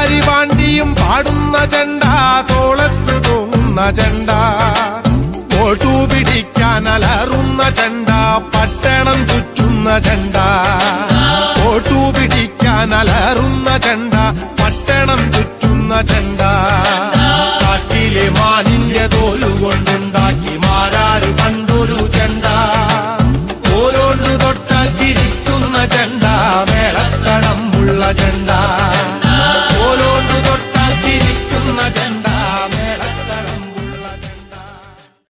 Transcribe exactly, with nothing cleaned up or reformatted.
പാരിപാണ്ടിയും പാടുന്ന ചെണ്ട, തോളത്ത് തൂങ്ങുന്ന ചെണ്ട, വോട്ടു പിടിക്കാൻ അലറുന്ന ചെണ്ട, പട്ടണം ചുറ്റുന്ന ചെണ്ട, വോട്ടു പിടിക്കാൻ അലറുന്ന ചെണ്ട, പട്ടണം ചുറ്റുന്ന ചെണ്ട.